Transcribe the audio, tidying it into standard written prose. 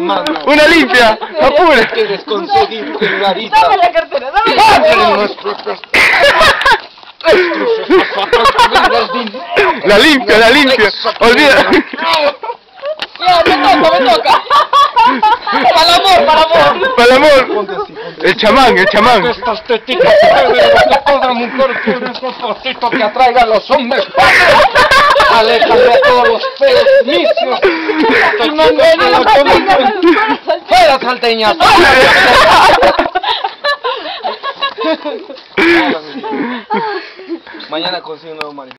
mano. ¡Una limpia! ¡Apura! ¿Quieres conseguir Clarita? Dame la cartera, dame la ¡Padre cartera. nuestro! La limpia, la limpia. Olvida. Ya, me toca. Para el amor, para el amor. Para el amor. El chamán, el chamán. Estas tetitas que toda mujer tiene esos cositos que atraigan a los hombres. Aléjame a todos los feos misios. Y mándame a todos. ¡Fuera, salteñas! Mañana consigo un nuevo marido.